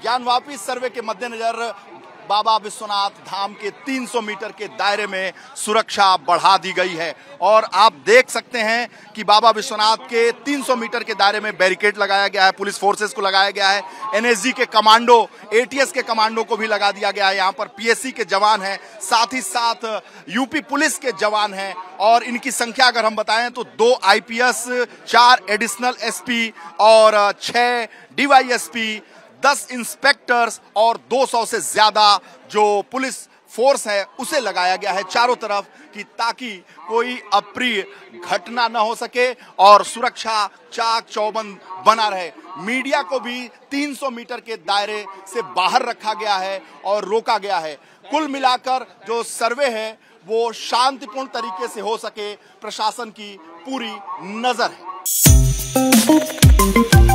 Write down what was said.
ज्ञानवापी सर्वे के मद्देनजर बाबा विश्वनाथ धाम के 300 मीटर के दायरे में सुरक्षा बढ़ा दी गई है और आप देख सकते हैं कि बाबा विश्वनाथ के 300 मीटर के दायरे में बैरिकेड लगाया गया है, पुलिस फोर्सेस को लगाया गया है, एनएसजी के कमांडो, एटीएस के कमांडो को भी लगा दिया गया है। यहाँ पर पीएससी के जवान हैं, साथ ही साथ यूपी पुलिस के जवान हैं और इनकी संख्या अगर हम बताएं तो 2 आईपीएस, 4 एडिशनल एसपी और 6 डीवाईएसपी, 10 इंस्पेक्टर्स और 200 से ज्यादा जो पुलिस फोर्स है उसे लगाया गया है चारों तरफ कि ताकि कोई अप्रिय घटना न हो सके और सुरक्षा चाक चौबंद बना रहे। मीडिया को भी 300 मीटर के दायरे से बाहर रखा गया है और रोका गया है। कुल मिलाकर जो सर्वे है वो शांतिपूर्ण तरीके से हो सके, प्रशासन की पूरी नजर है।